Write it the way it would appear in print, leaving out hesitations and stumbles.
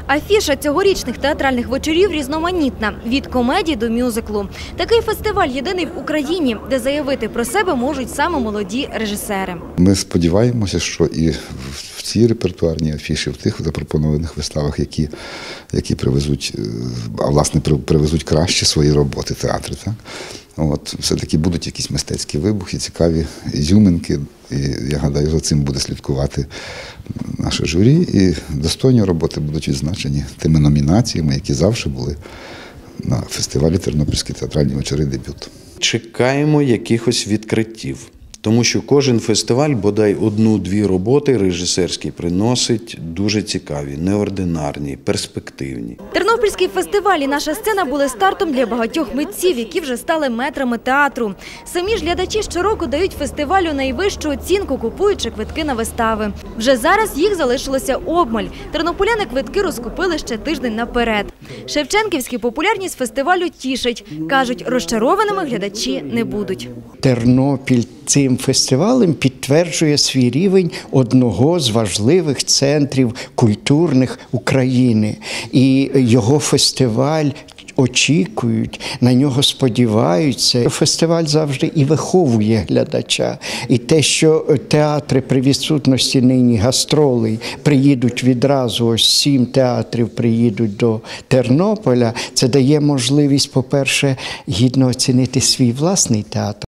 Афіша цьогорічних театральних вечорів різноманітна – від комедії до мюзиклу. Такий фестиваль єдиний в Україні, де заявити про себе можуть саме молоді режисери. Ми сподіваємося, що і в цій репертуарній афіші, в тих запропонованих виставах, які привезуть, а власне привезуть краще свої роботи театри, так? Все-таки будуть якісь мистецькі вибухи, цікаві ізюминки. І я гадаю, за цим буде слідкувати наше журі. І достойні роботи будуть відзначені тими номінаціями, які завжди були на фестивалі «Тернопільські театральні вечори. Дебют». Чекаємо якихось відкриттів. Тому що кожен фестиваль, бодай одну-дві роботи режисерські приносить дуже цікаві, неординарні, перспективні. Тернопільський фестиваль і наша сцена були стартом для багатьох митців, які вже стали метрами театру. Самі ж глядачі щороку дають фестивалю найвищу оцінку, купуючи квитки на вистави. Вже зараз їх залишилося обмаль. Тернополяни квитки розкупили ще тиждень наперед. Шевченківську популярність фестивалю тішить. Кажуть, розчарованими глядачі не будуть. Тернопіль цим фестивалем підтверджує свій рівень одного з важливих центрів культурних України. І його фестиваль очікують, на нього сподіваються. Фестиваль завжди і виховує глядача. І те, що театри при відсутності нині гастролей приїдуть відразу, ось 7 театрів приїдуть до Тернополя, це дає можливість, по-перше, гідно оцінити свій власний театр.